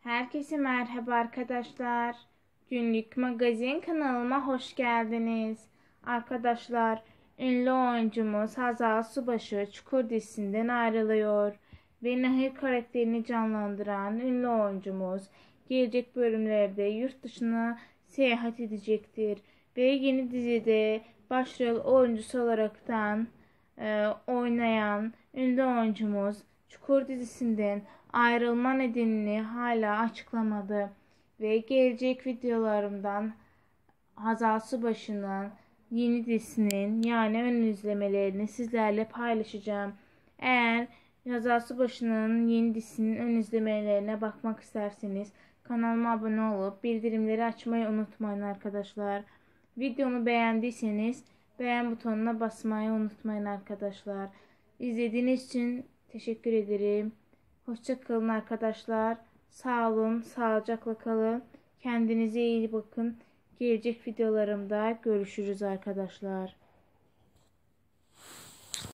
Herkese merhaba arkadaşlar. Günlük magazin kanalıma hoş geldiniz. Arkadaşlar, ünlü oyuncumuz Hazal Subaşı Çukur dizisinden ayrılıyor. Ve Nahir karakterini canlandıran ünlü oyuncumuz gelecek bölümlerde yurt dışına seyahat edecektir. Ve yeni dizide başrol oyuncusu olaraktan oynayan ünlü oyuncumuz Çukur dizisinden ayrılma nedenini hala açıklamadı ve gelecek videolarımdan Hazal Subaşı'nın yeni dizisinin yani ön izlemelerini sizlerle paylaşacağım. Eğer Hazal Subaşı'nın yeni dizisinin ön izlemelerine bakmak isterseniz kanalıma abone olup bildirimleri açmayı unutmayın arkadaşlar. Videomu beğendiyseniz beğen butonuna basmayı unutmayın arkadaşlar. İzlediğiniz için teşekkür ederim. Hoşça kalın arkadaşlar. Sağ olun, sağlıcakla kalın. Kendinize iyi bakın. Gelecek videolarımda görüşürüz arkadaşlar.